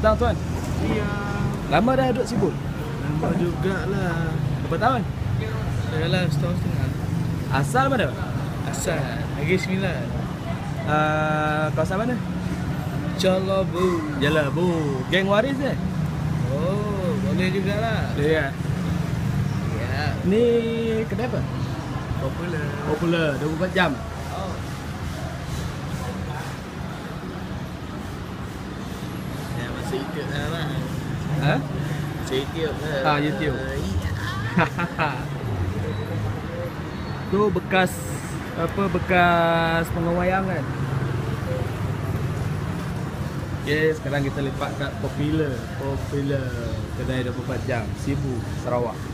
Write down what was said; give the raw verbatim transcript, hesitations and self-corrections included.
petang tuan. Iya. Lama dah duduk Sibu? Lama jugalah. Berapa tahun? Yalah, setahun setengah. Asal mana? Asal Negeri Sembilan. Uh, kawasan mana? Jalabu. Jalabu. Geng Waris eh? Oh, boleh jugalah. Dia ya. Ya. Ni kedai apa? Popular. Popular, dua puluh empat jam. Oh. Ya, masih ikut lah. Ha? Masih ikut lah. Ah, YouTube. Iya. Tu bekas apa bekas pengewayangan. Okay, sekarang kita lepak kat Popular. Popular kedai dua puluh empat jam, Sibu, Sarawak.